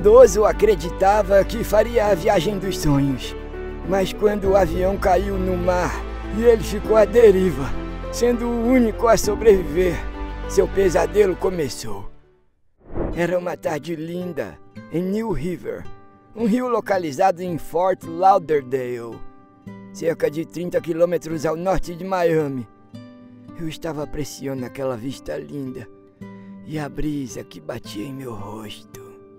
idoso acreditava que faria a viagem dos sonhos. Mas quando o avião caiu no mar e ele ficou à deriva, sendo o único a sobreviver, seu pesadelo começou. Era uma tarde linda em New River, um rio localizado em Fort Lauderdale, cerca de 30 quilômetros ao norte de Miami. Eu estava apreciando aquela vista linda e a brisa que batia em meu rosto.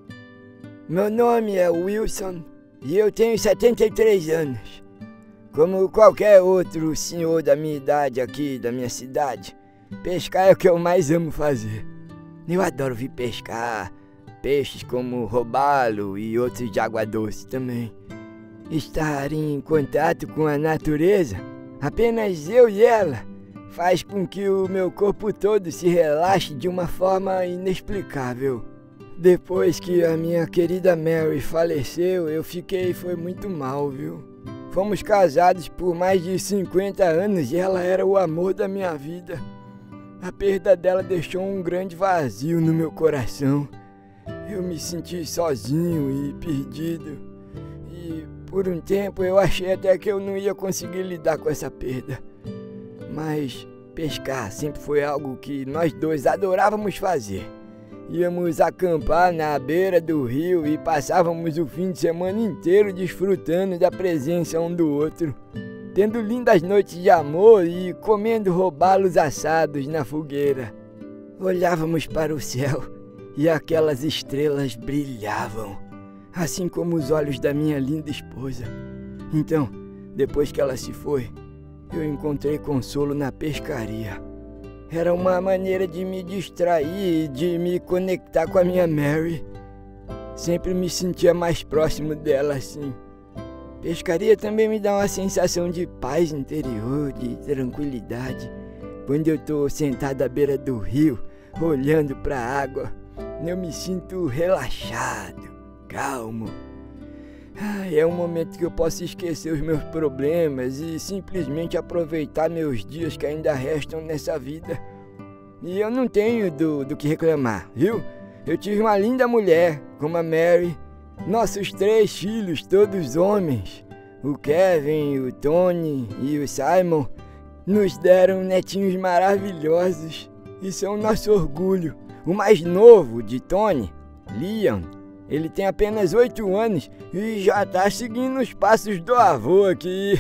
Meu nome é Wilson e eu tenho 73 anos. Como qualquer outro senhor da minha idade aqui da minha cidade, pescar é o que eu mais amo fazer. Eu adoro vir pescar peixes como robalo e outros de água doce também. Estar em contato com a natureza, apenas eu e ela, faz com que o meu corpo todo se relaxe de uma forma inexplicável. Depois que a minha querida Mary faleceu, eu foi muito mal, viu? Fomos casados por mais de 50 anos e ela era o amor da minha vida. A perda dela deixou um grande vazio no meu coração. Eu me senti sozinho e perdido. E por um tempo eu achei até que eu não ia conseguir lidar com essa perda. Mas pescar sempre foi algo que nós dois adorávamos fazer. Íamos acampar na beira do rio e passávamos o fim de semana inteiro desfrutando da presença um do outro, tendo lindas noites de amor e comendo robalos assados na fogueira. Olhávamos para o céu e aquelas estrelas brilhavam, assim como os olhos da minha linda esposa. Então, depois que ela se foi, eu encontrei consolo na pescaria. Era uma maneira de me distrair e de me conectar com a minha Mary. Sempre me sentia mais próximo dela assim. Pescaria também me dá uma sensação de paz interior, de tranquilidade. Quando eu estou sentado à beira do rio, olhando para a água, eu me sinto relaxado, calmo. É um momento que eu posso esquecer os meus problemas e simplesmente aproveitar meus dias que ainda restam nessa vida. E eu não tenho do que reclamar, viu? Eu tive uma linda mulher, como a Mary, nossos 3 filhos, todos homens. O Kevin, o Tony e o Simon nos deram netinhos maravilhosos e são o nosso orgulho. O mais novo de Tony, Liam, ele tem apenas 8 anos e já tá seguindo os passos do avô aqui.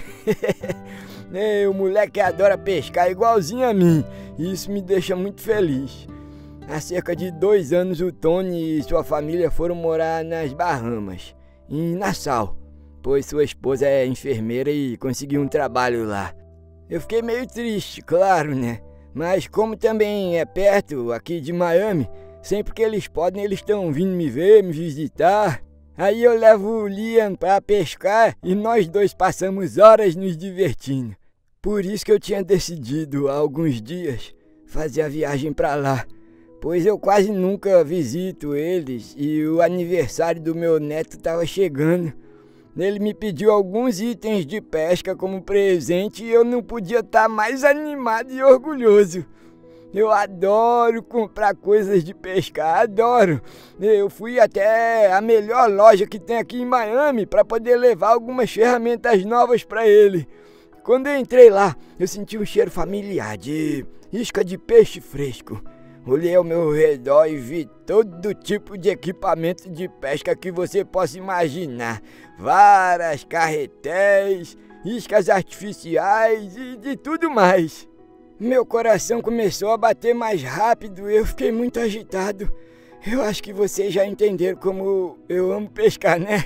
O moleque adora pescar igualzinho a mim e isso me deixa muito feliz. Há cerca de 2 anos o Tony e sua família foram morar nas Bahamas, em Nassau, pois sua esposa é enfermeira e conseguiu um trabalho lá. Eu fiquei meio triste, claro, né? Mas como também é perto aqui de Miami, sempre que eles podem, eles estão vindo me ver, me visitar. Aí eu levo o Liam para pescar e nós dois passamos horas nos divertindo. Por isso que eu tinha decidido há alguns dias fazer a viagem para lá, pois eu quase nunca visito eles e o aniversário do meu neto estava chegando. Ele me pediu alguns itens de pesca como presente e eu não podia estar mais animado e orgulhoso. Eu adoro comprar coisas de pescar, adoro. Eu fui até a melhor loja que tem aqui em Miami para poder levar algumas ferramentas novas para ele. Quando eu entrei lá, eu senti um cheiro familiar de isca de peixe fresco. Olhei ao meu redor e vi todo tipo de equipamento de pesca que você possa imaginar. Varas, carretéis, iscas artificiais e de tudo mais. Meu coração começou a bater mais rápido e eu fiquei muito agitado. Eu acho que vocês já entenderam como eu amo pescar, né?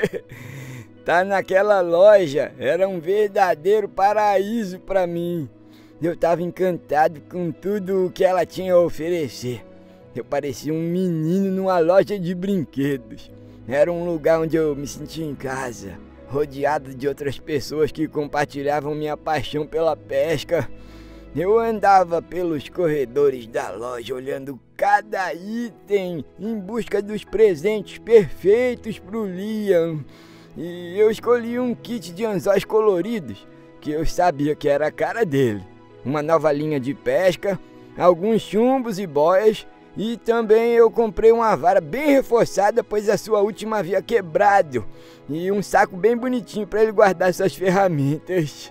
Tá naquela loja, era um verdadeiro paraíso para mim. Eu estava encantado com tudo o que ela tinha a oferecer. Eu parecia um menino numa loja de brinquedos. Era um lugar onde eu me sentia em casa, rodeado de outras pessoas que compartilhavam minha paixão pela pesca. Eu andava pelos corredores da loja olhando cada item em busca dos presentes perfeitos para o Liam. E eu escolhi um kit de anzóis coloridos, que eu sabia que era a cara dele. Uma nova linha de pesca, alguns chumbos e boias E também eu comprei uma vara bem reforçada, pois a sua última havia quebrado. E um saco bem bonitinho para ele guardar suas ferramentas.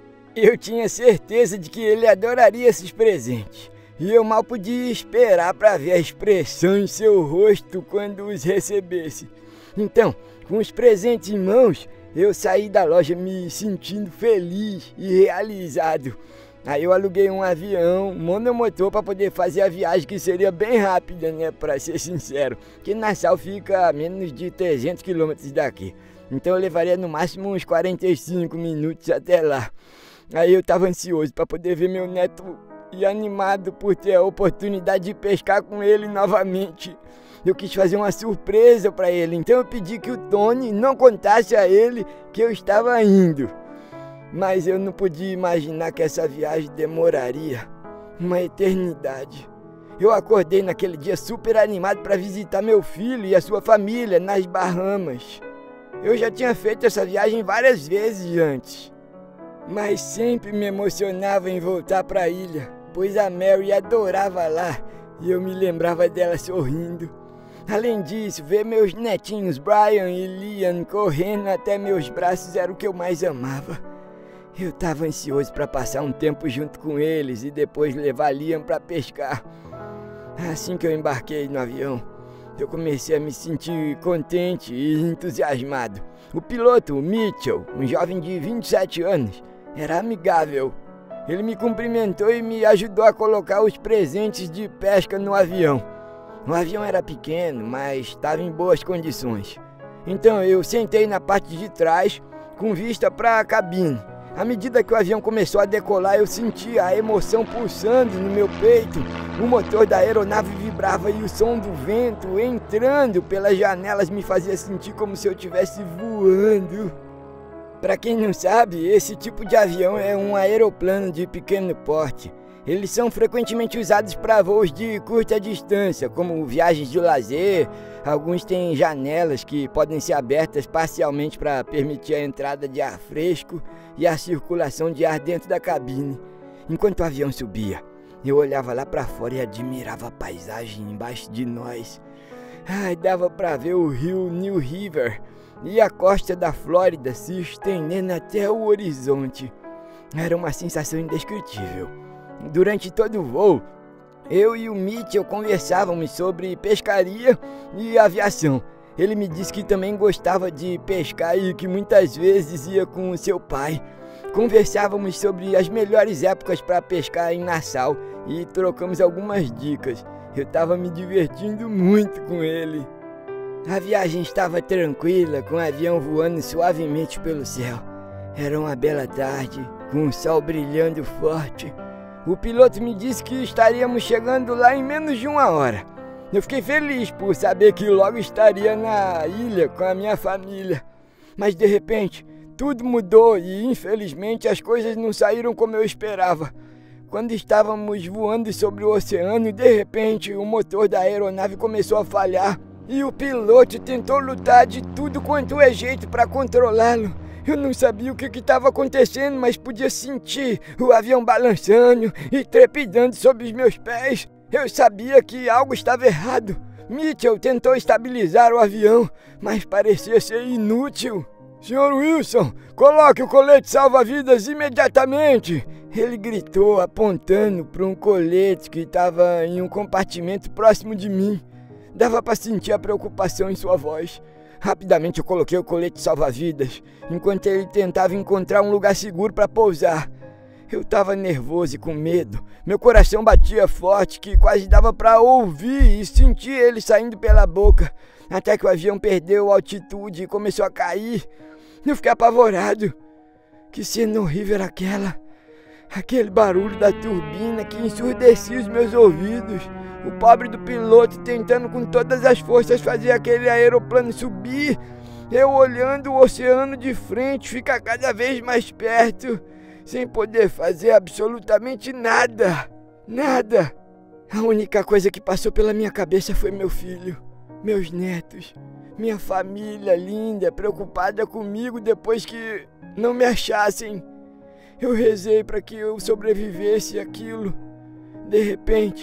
Eu tinha certeza de que ele adoraria esses presentes. E eu mal podia esperar para ver a expressão em seu rosto quando os recebesse. Então, com os presentes em mãos, eu saí da loja me sentindo feliz e realizado. Aí eu aluguei um avião monomotor para poder fazer a viagem, que seria bem rápida, né, para ser sincero. Que Nassau fica a menos de 300 quilômetros daqui. Então eu levaria no máximo uns 45 minutos até lá. Aí eu tava ansioso para poder ver meu neto e animado por ter a oportunidade de pescar com ele novamente. Eu quis fazer uma surpresa para ele, então eu pedi que o Tony não contasse a ele que eu estava indo. Mas eu não podia imaginar que essa viagem demoraria uma eternidade. Eu acordei naquele dia super animado para visitar meu filho e a sua família nas Bahamas. Eu já tinha feito essa viagem várias vezes antes, mas sempre me emocionava em voltar para a ilha, pois a Mary adorava lá e eu me lembrava dela sorrindo. Além disso, ver meus netinhos Brian e Liam correndo até meus braços era o que eu mais amava. Eu estava ansioso para passar um tempo junto com eles e depois levar Liam para pescar. Assim que eu embarquei no avião, eu comecei a me sentir contente e entusiasmado. O piloto, o Mitchell, um jovem de 27 anos, era amigável. Ele me cumprimentou e me ajudou a colocar os presentes de pesca no avião. O avião era pequeno, mas estava em boas condições. Então eu sentei na parte de trás, com vista para a cabine. À medida que o avião começou a decolar, eu sentia a emoção pulsando no meu peito. O motor da aeronave vibrava e o som do vento entrando pelas janelas me fazia sentir como se eu estivesse voando. Para quem não sabe, esse tipo de avião é um aeroplano de pequeno porte. Eles são frequentemente usados para voos de curta distância, como viagens de lazer. Alguns têm janelas que podem ser abertas parcialmente para permitir a entrada de ar fresco e a circulação de ar dentro da cabine. Enquanto o avião subia, eu olhava lá para fora e admirava a paisagem embaixo de nós. Dava para ver o rio New River e a costa da Flórida se estendendo até o horizonte. Era uma sensação indescritível. Durante todo o voo, eu e o Mitchell conversávamos sobre pescaria e aviação. Ele me disse que também gostava de pescar e que muitas vezes ia com o seu pai. Conversávamos sobre as melhores épocas para pescar em Nassau e trocamos algumas dicas. Eu estava me divertindo muito com ele. A viagem estava tranquila, com o avião voando suavemente pelo céu. Era uma bela tarde, com o sol brilhando forte. O piloto me disse que estaríamos chegando lá em menos de 1 hora. Eu fiquei feliz por saber que logo estaria na ilha com a minha família. Mas de repente, tudo mudou e infelizmente as coisas não saíram como eu esperava. Quando estávamos voando sobre o oceano, de repente o motor da aeronave começou a falhar e o piloto tentou lutar de tudo quanto é jeito para controlá-lo. Eu não sabia o que estava acontecendo, mas podia sentir o avião balançando e trepidando sob os meus pés. Eu sabia que algo estava errado. Mitchell tentou estabilizar o avião, mas parecia ser inútil. Sr. Wilson, coloque o colete salva-vidas imediatamente! Ele gritou, apontando para um colete que estava em um compartimento próximo de mim. Dava para sentir a preocupação em sua voz. Rapidamente eu coloquei o colete salva-vidas, enquanto ele tentava encontrar um lugar seguro para pousar. Eu estava nervoso e com medo. Meu coração batia forte, que quase dava para ouvir e sentir ele saindo pela boca, até que o avião perdeu altitude e começou a cair. Eu fiquei apavorado. Que cena horrível era aquela! Aquele barulho da turbina que ensurdecia os meus ouvidos. O pobre do piloto tentando com todas as forças fazer aquele aeroplano subir. Eu olhando o oceano de frente, ficar cada vez mais perto, sem poder fazer absolutamente nada. Nada. A única coisa que passou pela minha cabeça foi meu filho, meus netos, minha família linda, preocupada comigo depois que não me achassem. Eu rezei para que eu sobrevivesse àquilo. De repente,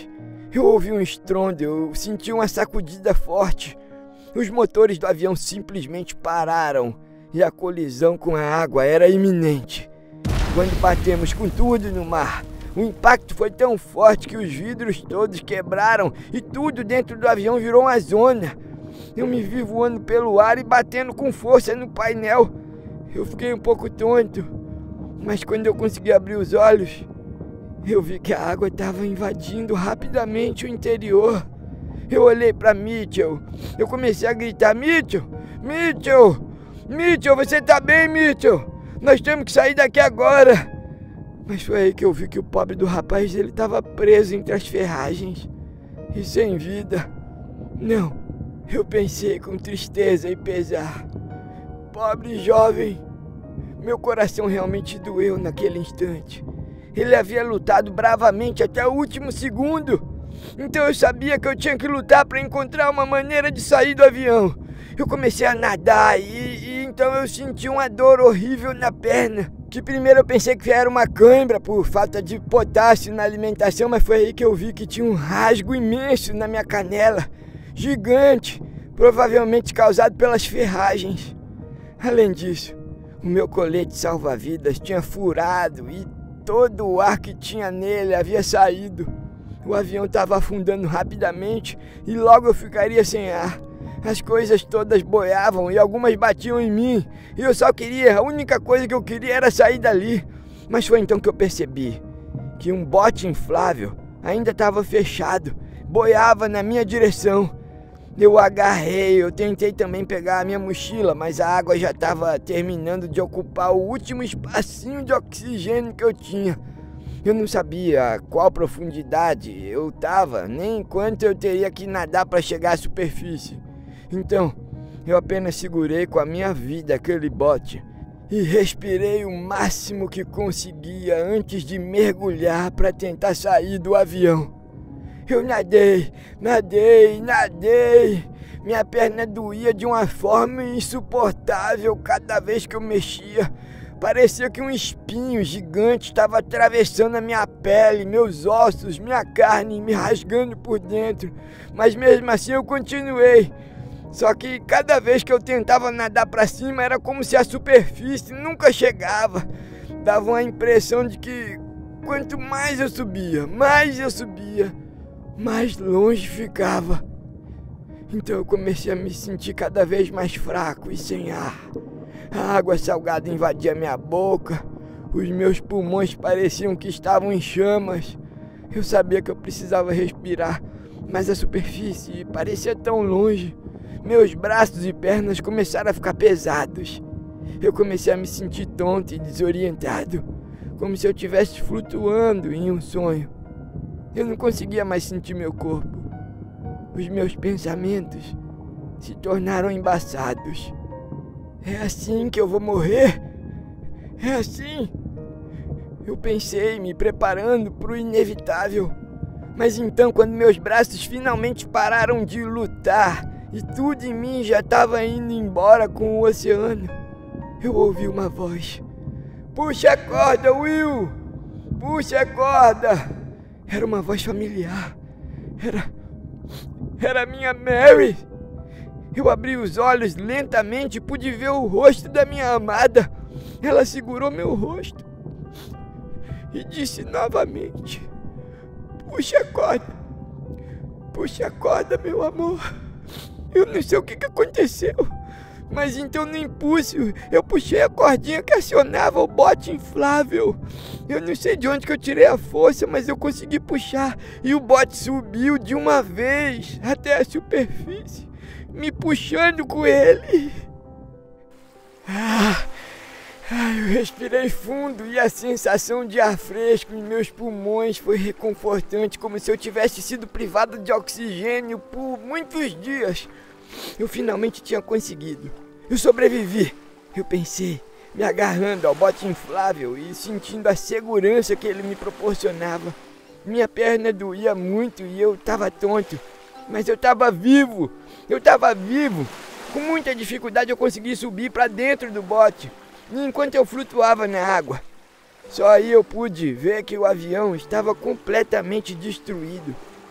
Eu ouvi um estrondo, eu senti uma sacudida forte. Os motores do avião simplesmente pararam e a colisão com a água era iminente. Quando batemos com tudo no mar, o impacto foi tão forte que os vidros todos quebraram e tudo dentro do avião virou uma zona. Eu me vi voando pelo ar e batendo com força no painel. Eu fiquei um pouco tonto, mas quando eu consegui abrir os olhos, eu vi que a água estava invadindo rapidamente o interior. Eu olhei para Mitchell. Eu comecei a gritar: Mitchell! Mitchell! Mitchell, você tá bem, Mitchell? Nós temos que sair daqui agora! Mas foi aí que eu vi que o pobre do rapaz, ele estava preso entre as ferragens e sem vida. Não, eu pensei com tristeza e pesar. Pobre jovem! Meu coração realmente doeu naquele instante. Ele havia lutado bravamente até o último segundo. Então eu sabia que eu tinha que lutar para encontrar uma maneira de sair do avião. Eu comecei a nadar e então eu senti uma dor horrível na perna. Que primeiro eu pensei que era uma cãibra por falta de potássio na alimentação, mas foi aí que eu vi que tinha um rasgo imenso na minha canela. Gigante, provavelmente causado pelas ferragens. Além disso, o meu colete salva-vidas tinha furado e todo o ar que tinha nele havia saído. O avião estava afundando rapidamente e logo eu ficaria sem ar. As coisas todas boiavam e algumas batiam em mim. E eu só queria, a única coisa que eu queria era sair dali. Mas foi então que eu percebi que um bote inflável ainda estava fechado, boiava na minha direção. Eu agarrei, eu tentei também pegar a minha mochila, mas a água já estava terminando de ocupar o último espacinho de oxigênio que eu tinha. Eu não sabia qual profundidade eu estava, nem quanto eu teria que nadar para chegar à superfície. Então, eu apenas segurei com a minha vida aquele bote e respirei o máximo que conseguia antes de mergulhar para tentar sair do avião. Eu nadei. Minha perna doía de uma forma insuportável cada vez que eu mexia. Parecia que um espinho gigante estava atravessando a minha pele, meus ossos, minha carne, me rasgando por dentro. Mas mesmo assim eu continuei. Só que cada vez que eu tentava nadar para cima era como se a superfície nunca chegava. Dava uma impressão de que quanto mais eu subia, mais longe ficava. Então eu comecei a me sentir cada vez mais fraco e sem ar. A água salgada invadia minha boca. Os meus pulmões pareciam que estavam em chamas. Eu sabia que eu precisava respirar, mas a superfície parecia tão longe. Meus braços e pernas começaram a ficar pesados. Eu comecei a me sentir tonto e desorientado, como se eu estivesse flutuando em um sonho. Eu não conseguia mais sentir meu corpo. Os meus pensamentos se tornaram embaçados. É assim que eu vou morrer? É assim? Eu pensei, me preparando para o inevitável. Mas então, quando meus braços finalmente pararam de lutar e tudo em mim já estava indo embora com o oceano, eu ouvi uma voz. Puxa a corda, Will! Puxa a corda! Era uma voz familiar. Era a minha Mary. Eu abri os olhos lentamente e pude ver o rosto da minha amada. Ela segurou meu rosto e disse novamente: puxa a corda, meu amor. Eu não sei o que aconteceu, mas então no impulso eu puxei a cordinha que acionava o bote inflável. Eu não sei de onde que eu tirei a força, mas eu consegui puxar e o bote subiu de uma vez até a superfície, me puxando com ele. Eu respirei fundo e a sensação de ar fresco em meus pulmões foi reconfortante, como se eu tivesse sido privado de oxigênio por muitos dias. Eu finalmente tinha conseguido. Eu sobrevivi, eu pensei, me agarrando ao bote inflável e sentindo a segurança que ele me proporcionava. Minha perna doía muito e eu estava tonto, mas eu estava vivo. Com muita dificuldade eu consegui subir para dentro do bote, e enquanto eu flutuava na água, só aí eu pude ver que o avião estava completamente destruído.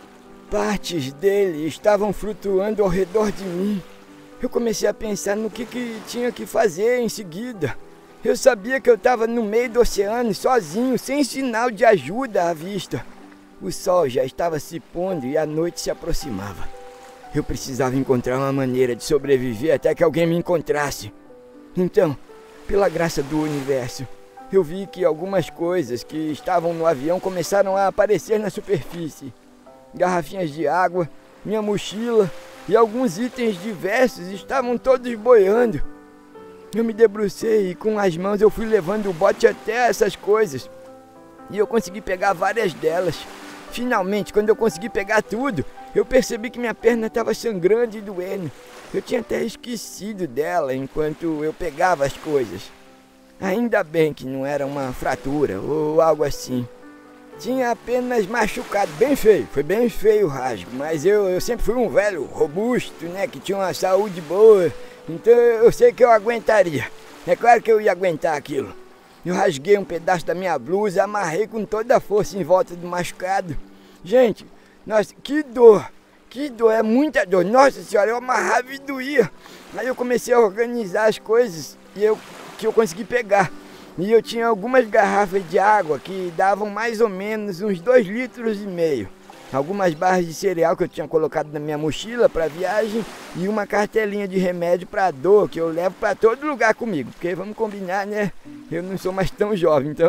Partes dele estavam flutuando ao redor de mim. Eu comecei a pensar no que tinha que fazer em seguida. Eu sabia que eu estava no meio do oceano, sozinho, sem sinal de ajuda à vista. O sol já estava se pondo e a noite se aproximava. Eu precisava encontrar uma maneira de sobreviver até que alguém me encontrasse. Então, pela graça do universo, eu vi que algumas coisas que estavam no avião começaram a aparecer na superfície. Garrafinhas de água, minha mochila e alguns itens diversos estavam todos boiando. Eu me debrucei e com as mãos eu fui levando o bote até essas coisas. E eu consegui pegar várias delas. Finalmente, quando eu consegui pegar tudo, eu percebi que minha perna estava sangrando e doendo. Eu tinha até esquecido dela enquanto eu pegava as coisas. Ainda bem que não era uma fratura ou algo assim. Tinha apenas machucado, bem feio, foi bem feio o rasgo, mas eu sempre fui um velho robusto, né, que tinha uma saúde boa, então eu sei que eu aguentaria. É claro que eu ia aguentar aquilo. Eu rasguei um pedaço da minha blusa, amarrei com toda a força em volta do machucado. Gente, nossa, que dor, é muita dor, nossa senhora, eu amarrava e doía. Aí eu comecei a organizar as coisas que eu consegui pegar. E eu tinha algumas garrafas de água que davam mais ou menos uns 2,5 litros. Algumas barras de cereal que eu tinha colocado na minha mochila para viagem e uma cartelinha de remédio para dor que eu levo para todo lugar comigo. Porque vamos combinar, né? Eu não sou mais tão jovem, então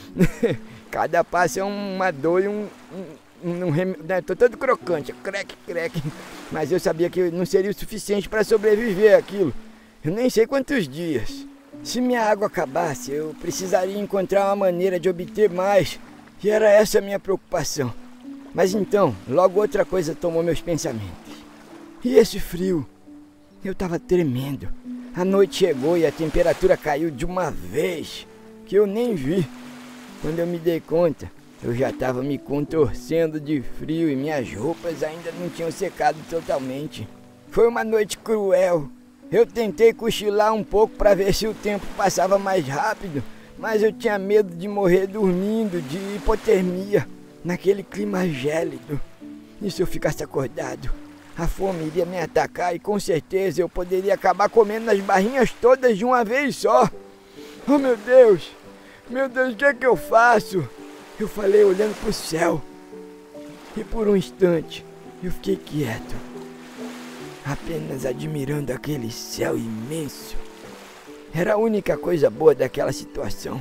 cada passo é uma dor e um remédio. Tô todo crocante, crec. Mas eu sabia que não seria o suficiente para sobreviver àquilo. Eu nem sei quantos dias. Se minha água acabasse, eu precisaria encontrar uma maneira de obter mais, e era essa a minha preocupação. Mas então, logo outra coisa tomou meus pensamentos. E esse frio? Eu estava tremendo. A noite chegou e a temperatura caiu de uma vez, que eu nem vi. Quando eu me dei conta, eu já estava me contorcendo de frio e minhas roupas ainda não tinham secado totalmente. Foi uma noite cruel. Eu tentei cochilar um pouco para ver se o tempo passava mais rápido, mas eu tinha medo de morrer dormindo, de hipotermia, naquele clima gélido. E se eu ficasse acordado, a fome iria me atacar e com certeza eu poderia acabar comendo as barrinhas todas de uma vez só. Oh meu Deus, o que é que eu faço? Eu falei olhando para o céu. E por um instante eu fiquei quieto, apenas admirando aquele céu imenso. Era a única coisa boa daquela situação.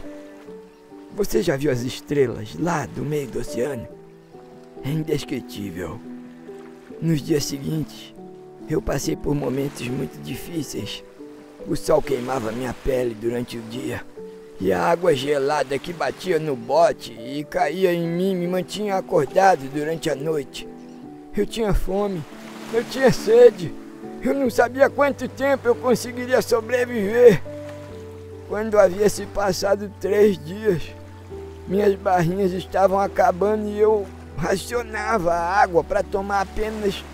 Você já viu as estrelas lá do meio do oceano? É indescritível. Nos dias seguintes, eu passei por momentos muito difíceis. O sol queimava minha pele durante o dia, e a água gelada que batia no bote e caía em mim me mantinha acordado durante a noite. Eu tinha fome. Eu tinha sede. Eu não sabia quanto tempo eu conseguiria sobreviver. Quando havia se passado 3 dias, minhas barrinhas estavam acabando e eu racionava a água para tomar apenas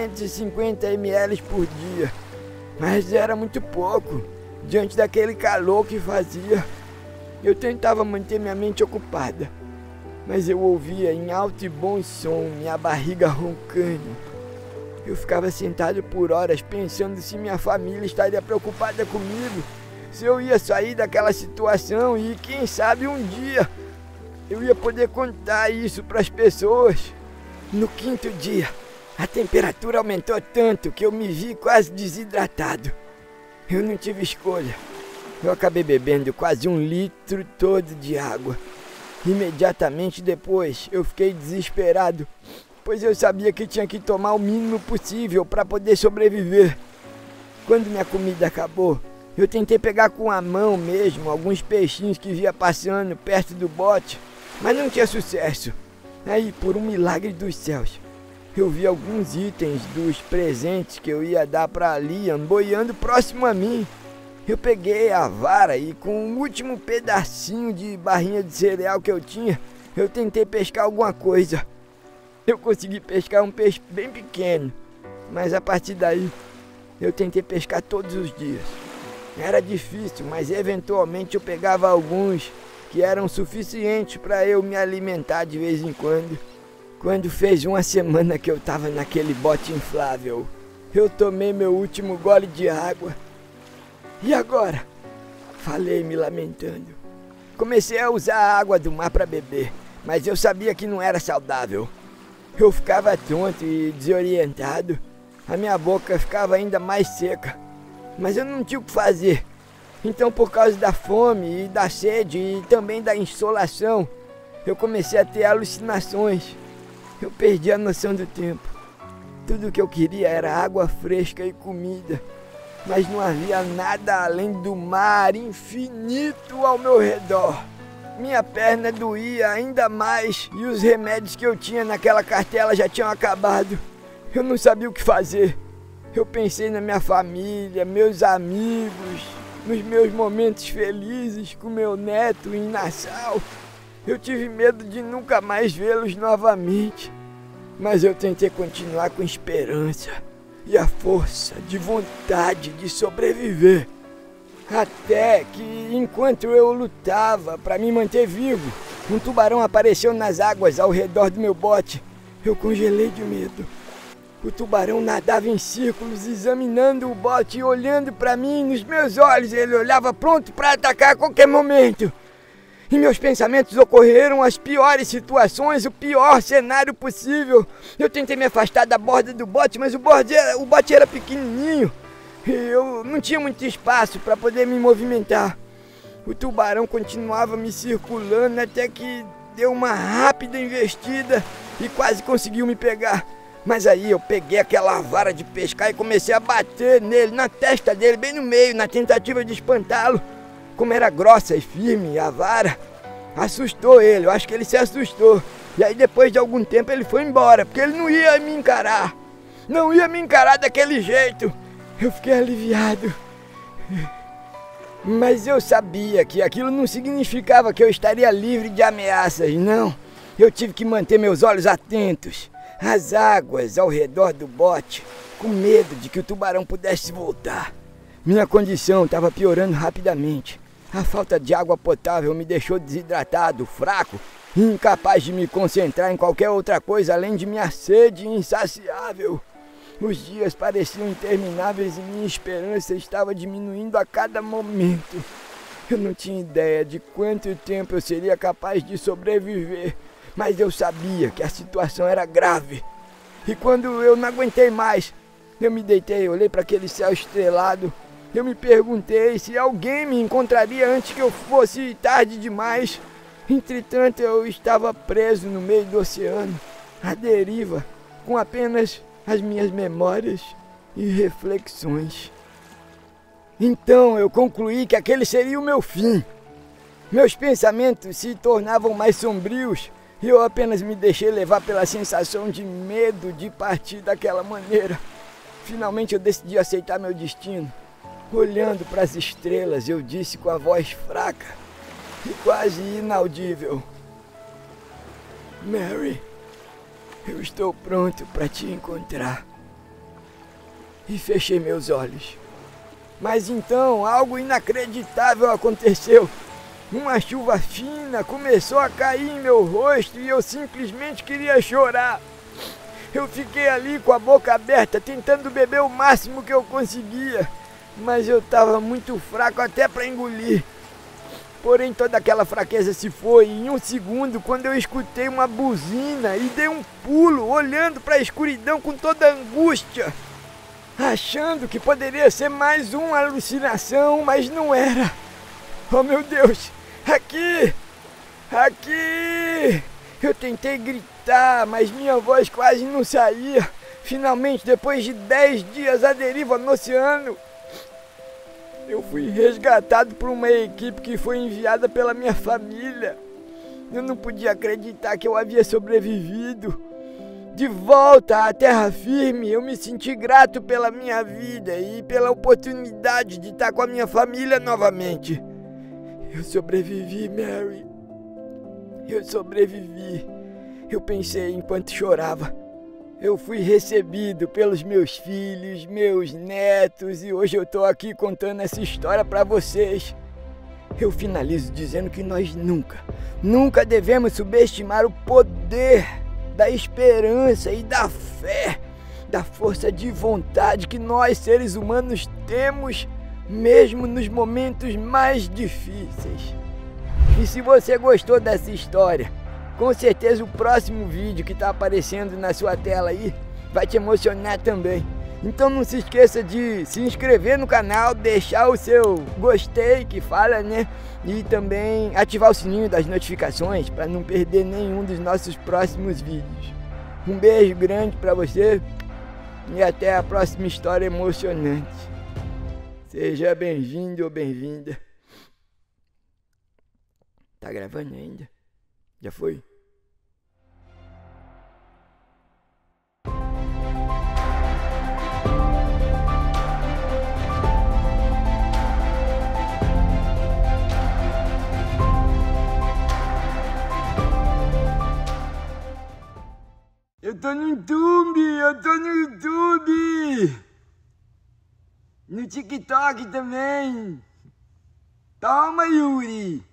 250 ml por dia. Mas era muito pouco, diante daquele calor que fazia. Eu tentava manter minha mente ocupada, mas eu ouvia em alto e bom som minha barriga roncando. Eu ficava sentado por horas pensando se minha família estaria preocupada comigo, se eu ia sair daquela situação e quem sabe um dia eu ia poder contar isso para as pessoas. No 5º dia, a temperatura aumentou tanto que eu me vi quase desidratado. Eu não tive escolha. Eu acabei bebendo quase 1 litro todo de água. Imediatamente depois, eu fiquei desesperado, pois eu sabia que tinha que tomar o mínimo possível para poder sobreviver. Quando minha comida acabou, eu tentei pegar com a mão mesmo alguns peixinhos que via passando perto do bote, mas não tinha sucesso. Aí, por um milagre dos céus, eu vi alguns itens dos presentes que eu ia dar para Liam boiando próximo a mim. Eu peguei a vara e com o último pedacinho de barrinha de cereal que eu tinha, eu tentei pescar alguma coisa. Eu consegui pescar um peixe bem pequeno, mas a partir daí, eu tentei pescar todos os dias. Era difícil, mas eventualmente eu pegava alguns que eram suficientes para eu me alimentar de vez em quando. Quando fez uma semana que eu tava naquele bote inflável, eu tomei meu último gole de água. E agora? Falei me lamentando. Comecei a usar a água do mar para beber, mas eu sabia que não era saudável. Eu ficava tonto e desorientado. A minha boca ficava ainda mais seca. Mas eu não tinha o que fazer. Então, por causa da fome e da sede e também da insolação, eu comecei a ter alucinações. Eu perdi a noção do tempo. Tudo o que eu queria era água fresca e comida. Mas não havia nada além do mar infinito ao meu redor. Minha perna doía ainda mais e os remédios que eu tinha naquela cartela já tinham acabado. Eu não sabia o que fazer. Eu pensei na minha família, meus amigos, nos meus momentos felizes com meu neto em Nassau. Eu tive medo de nunca mais vê-los novamente. Mas eu tentei continuar com esperança e a força de vontade de sobreviver. Até que, enquanto eu lutava para me manter vivo, um tubarão apareceu nas águas ao redor do meu bote. Eu congelei de medo. O tubarão nadava em círculos, examinando o bote e olhando para mim nos meus olhos. Ele olhava pronto para atacar a qualquer momento. Em meus pensamentos ocorreram as piores situações, o pior cenário possível. Eu tentei me afastar da borda do bote, mas o bote era pequenininho. E eu não tinha muito espaço para poder me movimentar. O tubarão continuava me circulando até que deu uma rápida investida e quase conseguiu me pegar. Mas aí eu peguei aquela vara de pescar e comecei a bater nele, na testa dele, bem no meio, na tentativa de espantá-lo. Como era grossa e firme a vara, assustou ele, eu acho que ele se assustou. E aí depois de algum tempo ele foi embora, porque ele não ia me encarar. Não ia me encarar daquele jeito. Eu fiquei aliviado. Mas eu sabia que aquilo não significava que eu estaria livre de ameaças, não. Eu tive que manter meus olhos atentos às águas ao redor do bote, com medo de que o tubarão pudesse voltar. Minha condição estava piorando rapidamente. A falta de água potável me deixou desidratado, fraco e incapaz de me concentrar em qualquer outra coisa além de minha sede insaciável. Os dias pareciam intermináveis e minha esperança estava diminuindo a cada momento. Eu não tinha ideia de quanto tempo eu seria capaz de sobreviver, mas eu sabia que a situação era grave. E quando eu não aguentei mais, eu me deitei, olhei para aquele céu estrelado. Eu me perguntei se alguém me encontraria antes que eu fosse tarde demais. Entretanto, eu estava preso no meio do oceano, à deriva, com apenas as minhas memórias e reflexões. Então eu concluí que aquele seria o meu fim. Meus pensamentos se tornavam mais sombrios e eu apenas me deixei levar pela sensação de medo de partir daquela maneira. Finalmente eu decidi aceitar meu destino. Olhando para as estrelas, eu disse com a voz fraca e quase inaudível: Mary, eu estou pronto para te encontrar. E fechei meus olhos. Mas então algo inacreditável aconteceu. Uma chuva fina começou a cair em meu rosto e eu simplesmente queria chorar. Eu fiquei ali com a boca aberta, tentando beber o máximo que eu conseguia. Mas eu estava muito fraco até para engolir. Porém, toda aquela fraqueza se foi em um segundo quando eu escutei uma buzina e dei um pulo, olhando para a escuridão com toda a angústia, achando que poderia ser mais uma alucinação, mas não era. Oh meu Deus, aqui! Aqui! Eu tentei gritar, mas minha voz quase não saía. Finalmente, depois de 10 dias à deriva no oceano, eu fui resgatado por uma equipe que foi enviada pela minha família. Eu não podia acreditar que eu havia sobrevivido. De volta à terra firme, eu me senti grato pela minha vida e pela oportunidade de estar com a minha família novamente. Eu sobrevivi, Mary. Eu sobrevivi. Eu pensei enquanto chorava. Eu fui recebido pelos meus filhos, meus netos, e hoje eu estou aqui contando essa história para vocês. Eu finalizo dizendo que nós nunca devemos subestimar o poder da esperança e da fé, da força de vontade que nós seres humanos temos, mesmo nos momentos mais difíceis. E se você gostou dessa história, com certeza o próximo vídeo que está aparecendo na sua tela aí vai te emocionar também. Então não se esqueça de se inscrever no canal, deixar o seu gostei que fala, né? E também ativar o sininho das notificações para não perder nenhum dos nossos próximos vídeos. Um beijo grande para você e até a próxima história emocionante. Seja bem-vindo ou bem-vinda. Tá gravando ainda? Já foi? Eu tô no YouTube! No TikTok também! Toma, Yuri!